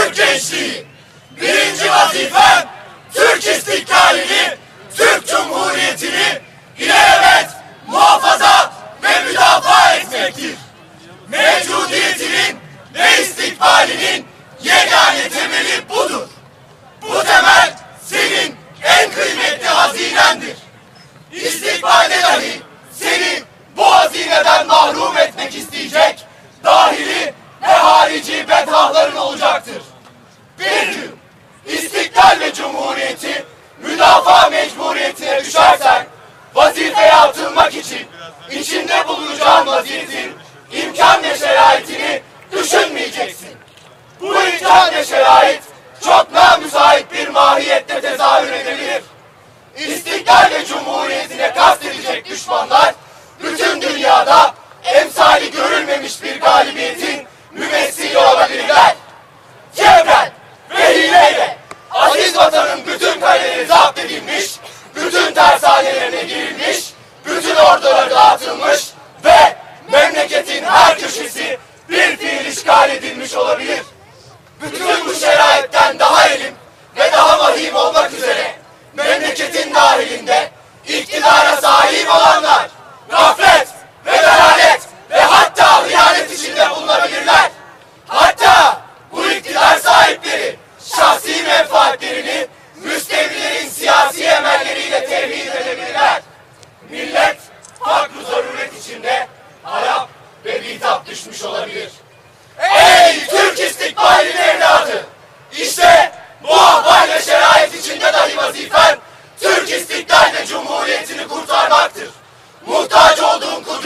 Türk gençliği. Birinci vazifem Türk istiklalini, Türk Cumhuriyeti'ni ilelebet muhafaza ve müdafaa etmektir. Mevcudiyetinin ve istikbalinin yegane temeli budur. Bu temel senin en kıymetli hazinendir. İstikbalde dahi seni bu hazineden mahrum etmek isteyecek dahili ve harici bedhahların olacaktır. Bir gün istiklal ve cumhuriyeti müdafaa mecburiyetine düşersen vazifeye atılmak için içinde bulunacağın vaziyetin imkan ve şeraitini düşünmeyeceksin. Bu imkan ve şerait çok namüsait bir mahiyette tezahür edebilir. İstiklal ve cumhuriyetine kastedecek düşmanlar bütün dünyada emsali görülmemiş bir galibiyetin mümessili olabilirler. Cevren ve hileyle aziz vatanın bütün kaleleri zapt edilmiş, bütün tersanelerine girilmiş, bütün orduları dağıtılmış ve memleketin her köşesi bir fiil işgal edilmiş olabilir. Bütün bu şeraitten daha elim ve daha vahim olmak üzere memleketin dahilinde iktidara sahip olanlar gaflet ve dalalet ve hatta hıyanet içinde bulunabilirler. Hatta bu iktidar sahipleri şahsi menfaatlerini müstevlilerin siyasi emelleriyle tevhid edebilirler. Millet haklı zaruret içinde harap ve bitap düşmüş olabilir. Ey Türk istikbalinin evladı! İşte bu ahval ve şerait içinde dahi vazifen Türk istiklal ve cumhuriyetini kurtarmaktır. Muhtaç olduğun